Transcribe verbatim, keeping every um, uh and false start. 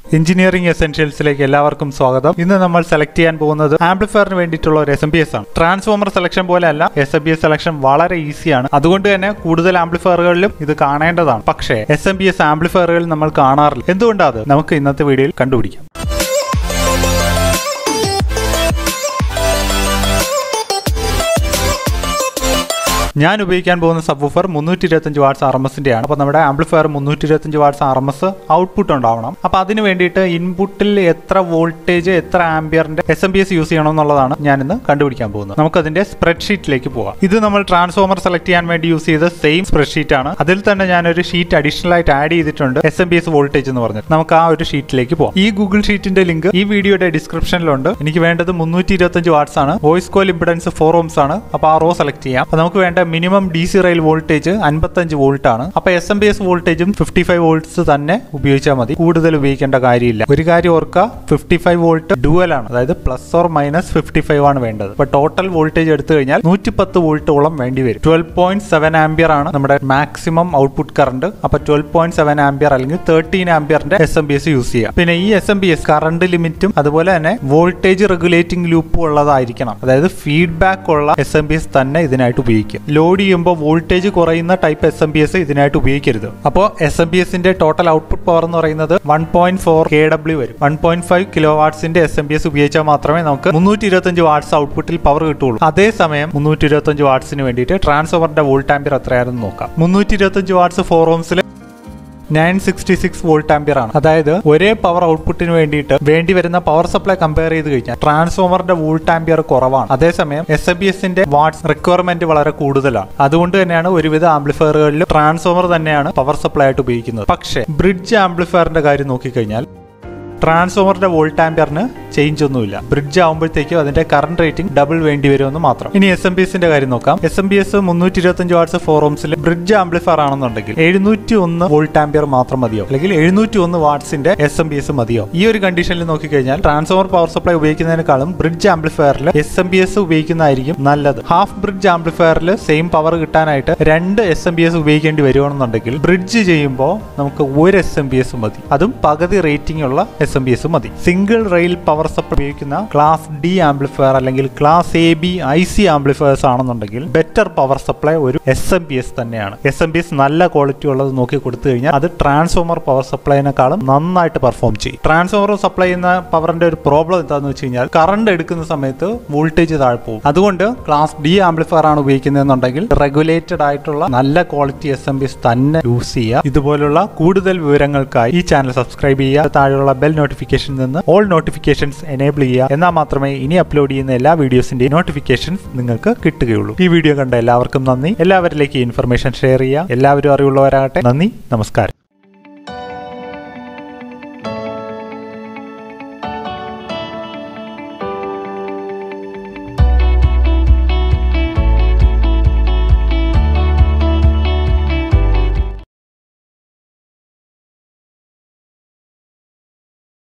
Engineering Essentials like എല്ലാവർക്കും സ്വാഗതം. ഇന്ന് നമ്മൾ സെലക്ട് ചെയ്യാൻ പോകുന്നത് ആംപ്ലിഫയറിന് വേണ്ടിയിട്ടുള്ള ഒരു S M P S ആണ്. ട്രാൻസ്ഫോമർ സെലക്ഷൻ പോലെയല്ല, S M P S selection വളരെ ഈസിയാണ്. അതുകൊണ്ട് തന്നെ കൂടുതൽ ആംപ്ലിഫയറുകളിലും ഇത് കാണേണ്ടതാണ്. പക്ഷേ S M P S ആംപ്ലിഫയറുകൾ നമ്മൾ കാണാറില്ല. എന്തുകൊണ്ടാണ്? നമുക്ക് ഇന്നത്തെ വീഡിയോയിൽ കണ്ടുപിടിക്കാം. ഞാൻ ഉപയോഗിക്കാൻ പോകുന്ന സബ്വൂഫർ മുന്നൂറ്റി ഇരുപത്തഞ്ച് വാട്ട്സ് ആർ എം എസിന്റെ ആണ്. അപ്പോൾ നമ്മുടെ ആംപ്ലിഫയർ മുന്നൂറ്റി ഇരുപത്തഞ്ച് watts R M S output ഉണ്ടാവണം. അപ്പോൾ അതിന് വേണ്ടിയിട്ട് ഇൻപുട്ടിൽ എത്ര വോൾട്ടേജ് എത്ര ആംപിയറിന്റെ S M P S use ചെയ്യണം എന്നുള്ളതാണ് ഞാനിന്ന് കണ്ടുപിടിക്കാൻ പോകുന്നത്. നമുക്കതിന്റെ സ്പ്രെഡ്ഷീറ്റിലേക്ക് പോകാം. ഇത് നമ്മൾ ട്രാൻസ്ഫോമർ സെലക്ട് ചെയ്യാൻ വേണ്ടി യൂസ് ചെയ്ത സെയിം സ്പ്രെഡ്ഷീറ്റ് ആണ്. അതിൽ തന്നെ ഞാനൊരു ഷീറ്റ് അഡീഷണൽ ആയിട്ട് ആഡ് ചെയ്തിട്ടുണ്ട്, S M P S voltage എന്ന് പറഞ്ഞിട്ട്. നമുക്ക് ആ ഒരു ഷീറ്റിലേക്ക് പോകാം. ഈ ഗൂഗിൾ ഷീറ്റിന്റെ ലിങ്ക് ഈ വീഡിയോയുടെ ഡിസ്ക്രിപ്ഷനിലുണ്ട്. എനിക്ക് വേണ്ടത് മുന്നൂറ്റി ഇരുപത്തഞ്ച് വാട്ട്സ് ആണ്. Voice coil impedance four ohms ആണ്. അപ്പോൾ ആ റോ സെലക്ട് ചെയ്യാം. അപ്പോൾ നമുക്ക് വേണ്ട minimum D C rail voltage അൻപത്തഞ്ച് വോൾട്ട് ആണ്. അപ്പൊ എസ് എം പി എസ് വോൾട്ടേജും ഫിഫ്റ്റി ഫൈവ് വോൾട്ട്സ് തന്നെ ഉപയോഗിച്ചാൽ മതി, കൂടുതൽ ഉപയോഗിക്കേണ്ട കാര്യമില്ല. ഒരു കാര്യം ഓർക്കുക, ഫിഫ്റ്റി ഫൈവ് വോൾട്ട് ഡുവൽ ആണ്, അതായത് plus or minus fifty five ആണ് വേണ്ടത്. അപ്പൊ ടോട്ടൽ വോൾട്ടേജ് എടുത്തു കഴിഞ്ഞാൽ നൂറ്റി പത്ത് വോൾട്ടോളം വേണ്ടി വരും. ട്വൽവ് പോയിന്റ് സെവൻ ആംപിയർ ആണ് നമ്മുടെ മാക്സിമം ഔട്ട്പുട്ട് കറണ്ട്. അപ്പൊ ട്വൽവ് പോയിന്റ് സെവൻ ആംപിയർ അല്ലെങ്കിൽ തേർട്ടീൻ ആംപിയറിന്റെ S M P S use ചെയ്യാം. പിന്നെ ഈ S M P S current ലിമിറ്റും അതുപോലെ തന്നെ വോൾട്ടേജ് റെഗുലേറ്റിംഗ് ലൂപ്പും ഉള്ളതായിരിക്കണം. അതായത് ഫീഡ്ബാക്ക് ഉള്ള എസ് എം പി എസ് തന്നെ ഇതിനായിട്ട് ഉപയോഗിക്കും. ലോഡ് ചെയ്യുമ്പോൾ വോൾട്ടേജ് കുറയുന്ന type S M P S ഇതിനായിട്ട് ഉപയോഗിക്കരുത്. അപ്പോൾ എസ് എം പി എസിന്റെ ടോട്ടൽ ഔട്ട്പുട്ട് പവർ എന്ന് പറയുന്നത് one point four K W വരും. വൺ പോയിന്റ് ഫൈവ് കിലോ വാട്ട്സിന്റെ എസ് എം പി എസ് ഉപയോഗിച്ചാൽ മാത്രമേ നമുക്ക് മുന്നൂറ്റി ഇരുപത്തഞ്ച് വാട്ട്സ് ഔട്ട്പുട്ടിൽ പവർ കിട്ടുള്ളൂ. അതേസമയം മുന്നൂറ്റി ഇരുപത്തഞ്ച് വാട്ട്സിന് വേണ്ടിയിട്ട് ട്രാൻസ്ഫോമറിന്റെ വോൾട്ട് ആംപിയർ എത്രയാണെന്ന് നോക്കാം. മുന്നൂറ്റി ഇരുപത്തഞ്ച് വാട്ട്സ് ഫോർ ഓംസിൽ nine sixty six volt ampere ആണ്. അതായത് ഒരേ പവർ ഔട്ട്പുട്ടിന് വേണ്ടിയിട്ട് വേണ്ടി വരുന്ന പവർ സപ്ലൈ കമ്പയർ ചെയ്ത് കഴിഞ്ഞാൽ ട്രാൻസ്ഫോമറിന്റെ വോൾട്ട് ആംപിയർ കുറവാണ്. അതേസമയം എസ് എം പി എസിന്റെ വാട്ട്സ് റിക്വയർമെന്റ് വളരെ കൂടുതലാണ്. അതുകൊണ്ട് തന്നെയാണ് ഒരുവിധ ആംപ്ലിഫയറുകളിൽ ട്രാൻസ്ഫോമർ തന്നെയാണ് പവർ സപ്ലൈ ആയിട്ട് ഉപയോഗിക്കുന്നത്. പക്ഷേ ബ്രിഡ്ജ് ആംപ്ലിഫയറിന്റെ കാര്യം നോക്കിക്കഴിഞ്ഞാൽ ട്രാൻസ്ഫോമറിന്റെ വോൾട്ട് ആംപിയറിന് ചേഞ്ച് ഒന്നുമില്ല. ബ്രിഡ്ജ് ആകുമ്പോഴത്തേക്കും അതിന്റെ കറണ്ട് റേറ്റിംഗ് ഡബിൾ വേണ്ടി വരുമെന്ന് മാത്രം. ഇനി എസ് എം പി എസിന്റെ കാര്യം നോക്കാം. എസ് എം പി എസ് മുന്നൂറ്റി ഇരുപത്തഞ്ച് വാട്ട്സ് ഫോർ ഓംസിൽ ബ്രിഡ്ജ് ആംപ്ലിഫയർ ആണെന്നുണ്ടെങ്കിൽ എഴുന്നൂറ്റി ഒന്ന് വോൾട്ട് ആംപിയർ മാത്രം മതിയോ, അല്ലെങ്കിൽ എഴുന്നൂറ്റി ഒന്ന് വാട്ട്സിന്റെ എസ് എം പി എസ് മതിയോ? ഈ ഒരു കണ്ടീഷനിൽ നോക്കിക്കഴിഞ്ഞാൽ ട്രാൻസ്ഫോമർ പവർ സപ്ലൈ ഉപയോഗിക്കുന്നതിനേക്കാളും ബ്രിഡ്ജ് ആംപ്ലിഫയറിൽ എസ് എം പി എസ് ഉപയോഗിക്കുന്നതായിരിക്കും നല്ലത്. ഹാഫ് ബ്രിഡ്ജ് ആംപ്ലിഫയറിൽ സെയിം പവർ കിട്ടാനായിട്ട് രണ്ട് എസ് എം പി എസ് ഉപയോഗിക്കേണ്ടി വരുവാണെന്നുണ്ടെങ്കിൽ ബ്രിഡ്ജ് ചെയ്യുമ്പോൾ നമുക്ക് ഒരു എസ് എം പി എസ് മതി, അതും പകുതി റേറ്റിംഗ് ഉള്ള എസ് എം പി എസ് മതി. സിംഗിൾ റെയിൽ പവർ സപ്ലൈ ഉപയോഗിക്കുന്ന ക്ലാസ് ഡി ആംപ്ലിഫയർ അല്ലെങ്കിൽ class A B I C amplifiers ആണെന്നുണ്ടെങ്കിൽ ബെറ്റർ പവർ സപ്ലൈ ഒരു എസ് എം പി എസ് തന്നെയാണ്. എസ് എം പി എസ് നല്ല ക്വാളിറ്റി ഉള്ളത് നോക്കി കൊടുത്തു കഴിഞ്ഞാൽ അത് ട്രാൻസ്ഫോമർ പവർ സപ്ലൈനേക്കാളും നന്നായിട്ട് പെർഫോം ചെയ്യും. ട്രാൻസ്ഫോമർ സപ്ലൈ ചെയ്യുന്ന പവറിന്റെ ഒരു പ്രോബ്ലം എന്താണെന്ന് വെച്ച് കഴിഞ്ഞാൽ കറണ്ട് എടുക്കുന്ന സമയത്ത് വോൾട്ടേജ് താഴെ പോകും. അതുകൊണ്ട് ക്ലാസ് ഡി ആംപ്ലിഫയർ ആണ് ഉപയോഗിക്കുന്നതെന്നുണ്ടെങ്കിൽ റെഗുലേറ്റഡ് ആയിട്ടുള്ള നല്ല quality S M P S തന്നെ യൂസ് ചെയ്യുക. ഇതുപോലുള്ള കൂടുതൽ വിവരങ്ങൾക്കായി ഈ ചാനൽ സബ്സ്ക്രൈബ് ചെയ്യുക. താഴെയുള്ള ബെൽ നോട്ടിഫിക്കേഷൻ നിന്ന് ഓൾ നോട്ടിഫിക്കേഷൻസ് എനേബിൾ ചെയ്യുക. എന്നാൽ മാത്രമേ ഇനി അപ്ലോഡ് ചെയ്യുന്ന എല്ലാ വീഡിയോസിന്റെയും നോട്ടിഫിക്കേഷൻസ് നിങ്ങൾക്ക് കിട്ടുകയുള്ളൂ. ഈ വീഡിയോ കണ്ട എല്ലാവർക്കും നന്ദി. എല്ലാവരിലേക്ക് ഇൻഫർമേഷൻ ഷെയർ ചെയ്യുക. എല്ലാവരും അറിവുള്ളവരാകട്ടെ. നന്ദി, നമസ്കാരം.